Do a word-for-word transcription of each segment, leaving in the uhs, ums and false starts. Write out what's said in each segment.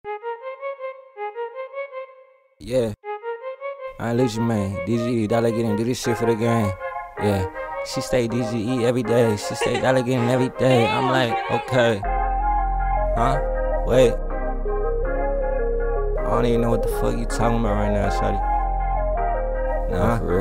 Yeah. iamLucciMane, D G E, dollar getting, do this shit for the game. Yeah. She stay D G E every day. She stay dollar getting every day. I'm like, okay. Huh? Wait. I don't even know what the fuck you talking about right now, shawty. Nah, for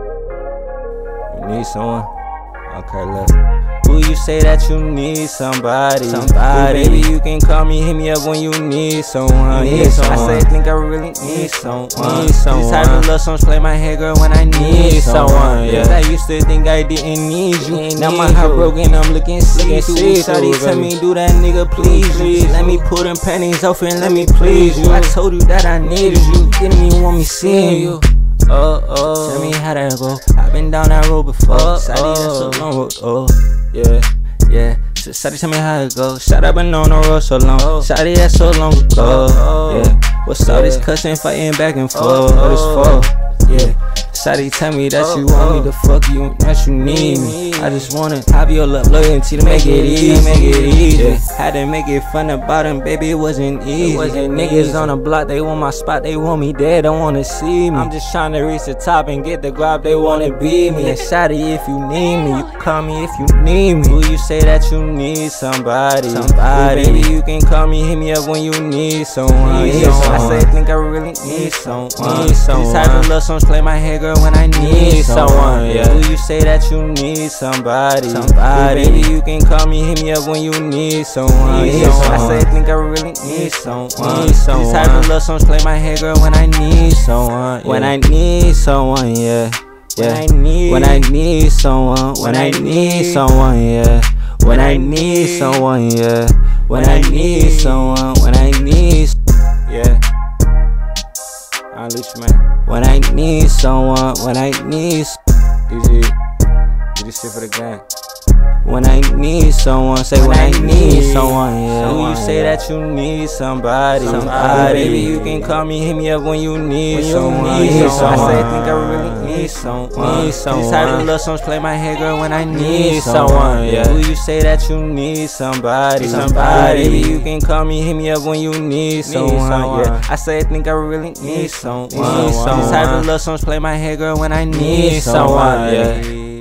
real. You need someone? Okay, look. Who you say that you need somebody? Somebody. Ooh, baby, you can call me, hit me up when you need someone. Need yeah, someone. I say, I think I really need someone. Need someone. These type of love songs play my head, girl, when I need, need someone. Yeah. I used to think I didn't need you. Didn't now need my heart broken, I'm looking see-through. Shawty, tell me, do that nigga, please, please. Let me pull them panties off and let me please you. I told you that I needed you. Didn't even want me seeing you. Oh, oh, tell me how that go. I've been down that road before. Oh, Shawty, that's a long road. Oh, yeah, yeah. Shawty, tell me how it go. Shawty, I've been on the road so long. Shawty, that's so long ago. Yeah, what's all this cussing, fighting back and forth? What it's for? Yeah. Shawty, tell me that you want me to fuck you, that you need me. I just wanna have your love, loyalty to make it easy, make it easy. Yeah. Had to make it fun about him, baby, it wasn't easy. It wasn't Niggas easy on the block, they want my spot, they want me there, don't wanna see me. I'm just trying to reach the top and get the grab, they wanna be me. And Shawty, if you need me, you call me if you need me. Who you say that you need somebody? Somebody. Ooh, baby, you can call me, hit me up when you need someone. Need someone. I say, I think I really need someone. Need someone. These type of love songs play my head, girl, when I need someone. Yeah. Who you say that you need somebody? Somebody. Ooh, baby, you can call me, hit me up when you need someone. Need yeah. someone. I say, I think I really need someone. Need someone. These type of love songs play my head, girl, when I need someone. Yeah. When I need someone, yeah. Yeah. When I need, when I need someone, when I need someone, yeah. When I need someone, yeah. When I need someone, when I need, yeah. iamLucciMane. When I need someone, when I need, D G, do this shit for the game. When I need someone, say when, when I need someone, yeah. Who you say that you need somebody? Somebody. Baby, you can call me, hit me up when you need when someone. You need someone. I say, I think I really need someone. Need someone. These type of love songs play my head, girl, when I need someone. Yeah. Who you say that you need somebody? Somebody. Baby, you can call me, hit me up when you need someone. Yeah. I say, I think I really need someone. These type of love songs play my head, girl, when I need someone. Yeah.